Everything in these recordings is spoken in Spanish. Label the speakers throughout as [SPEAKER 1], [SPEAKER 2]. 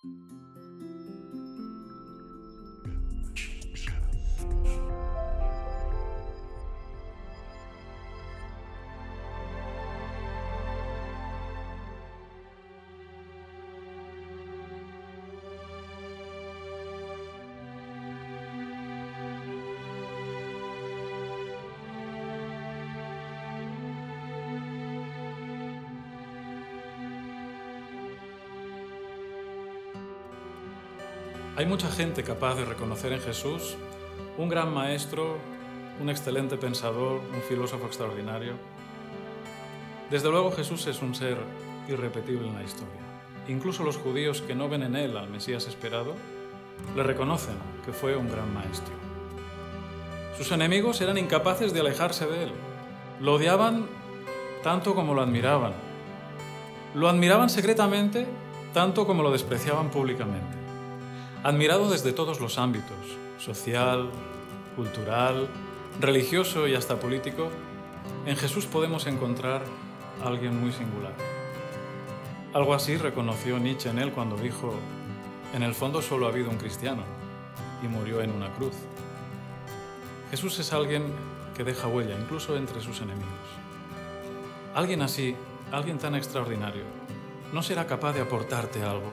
[SPEAKER 1] Hay mucha gente capaz de reconocer en Jesús un gran maestro, un excelente pensador, un filósofo extraordinario. Desde luego Jesús es un ser irrepetible en la historia. Incluso los judíos que no ven en él al Mesías esperado, le reconocen que fue un gran maestro. Sus enemigos eran incapaces de alejarse de él. Lo odiaban tanto como lo admiraban. Lo admiraban secretamente tanto como lo despreciaban públicamente. Admirado desde todos los ámbitos, social, cultural, religioso y hasta político, en Jesús podemos encontrar a alguien muy singular. Algo así reconoció Nietzsche en él cuando dijo: en el fondo solo ha habido un cristiano, y murió en una cruz. Jesús es alguien que deja huella, incluso entre sus enemigos. Alguien así, alguien tan extraordinario, ¿no será capaz de aportarte algo?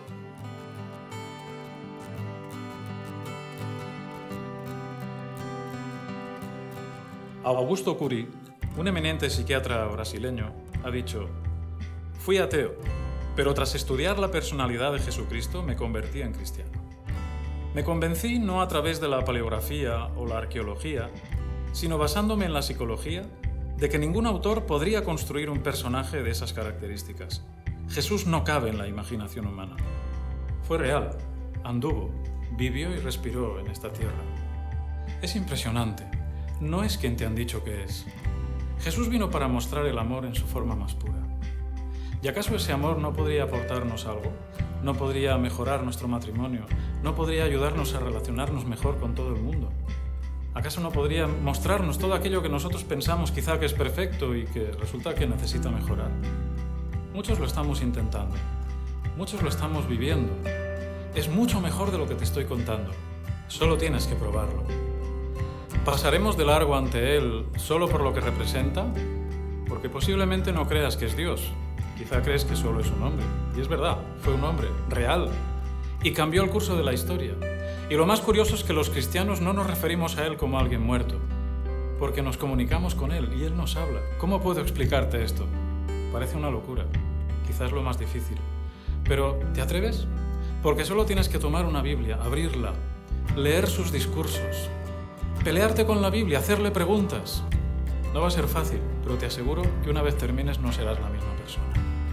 [SPEAKER 1] Augusto Cury, un eminente psiquiatra brasileño, ha dicho: fui ateo, pero tras estudiar la personalidad de Jesucristo me convertí en cristiano. Me convencí no a través de la paleografía o la arqueología, sino basándome en la psicología, de que ningún autor podría construir un personaje de esas características. Jesús no cabe en la imaginación humana. Fue real, anduvo, vivió y respiró en esta tierra. Es impresionante. No es quien te han dicho que es. Jesús vino para mostrar el amor en su forma más pura. ¿Y acaso ese amor no podría aportarnos algo? ¿No podría mejorar nuestro matrimonio? ¿No podría ayudarnos a relacionarnos mejor con todo el mundo? ¿Acaso no podría mostrarnos todo aquello que nosotros pensamos quizá que es perfecto y que resulta que necesita mejorar? Muchos lo estamos intentando. Muchos lo estamos viviendo. Es mucho mejor de lo que te estoy contando. Solo tienes que probarlo. ¿Pasaremos de largo ante Él solo por lo que representa? Porque posiblemente no creas que es Dios. Quizá crees que solo es un hombre. Y es verdad, fue un hombre real. Y cambió el curso de la historia. Y lo más curioso es que los cristianos no nos referimos a Él como a alguien muerto, porque nos comunicamos con Él y Él nos habla. ¿Cómo puedo explicarte esto? Parece una locura. Quizás lo más difícil. Pero, ¿te atreves? Porque solo tienes que tomar una Biblia, abrirla, leer sus discursos, pelearte con la Biblia, hacerle preguntas. No va a ser fácil, pero te aseguro que una vez termines no serás la misma persona.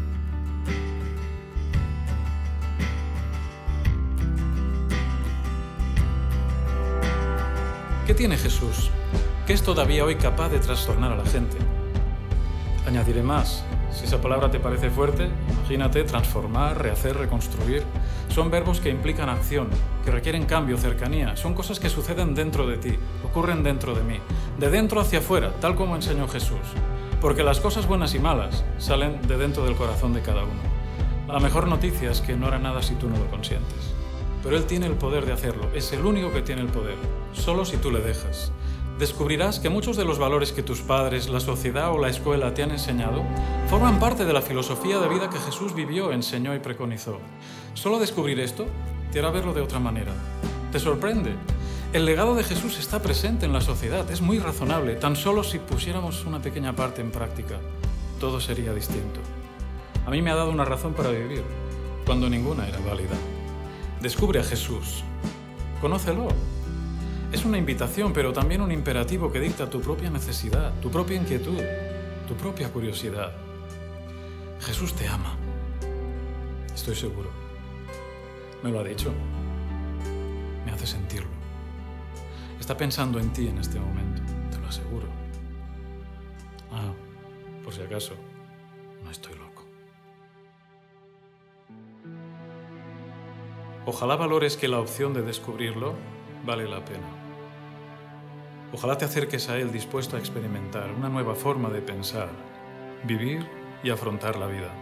[SPEAKER 1] ¿Qué tiene Jesús? ¿Qué es todavía hoy capaz de trastornar a la gente? Añadiré más. Si esa palabra te parece fuerte, imagínate transformar, rehacer, reconstruir. Son verbos que implican acción, que requieren cambio, cercanía. Son cosas que suceden dentro de ti, ocurren dentro de mí, de dentro hacia afuera, tal como enseñó Jesús. Porque las cosas buenas y malas salen de dentro del corazón de cada uno. La mejor noticia es que no hará nada si tú no lo consientes. Pero Él tiene el poder de hacerlo, es el único que tiene el poder, solo si tú le dejas. Descubrirás que muchos de los valores que tus padres, la sociedad o la escuela te han enseñado forman parte de la filosofía de vida que Jesús vivió, enseñó y preconizó. Solo descubrir esto te hará verlo de otra manera. ¿Te sorprende? El legado de Jesús está presente en la sociedad, es muy razonable. Tan solo si pusiéramos una pequeña parte en práctica, todo sería distinto. A mí me ha dado una razón para vivir, cuando ninguna era válida. Descubre a Jesús. Conócelo. Es una invitación, pero también un imperativo que dicta tu propia necesidad, tu propia inquietud, tu propia curiosidad. Jesús te ama. Estoy seguro. Me lo ha dicho. Me hace sentirlo. Está pensando en ti en este momento, te lo aseguro. Ah, por si acaso, no estoy loco. Ojalá valores que la opción de descubrirlo vale la pena. Ojalá te acerques a Él dispuesto a experimentar una nueva forma de pensar, vivir y afrontar la vida.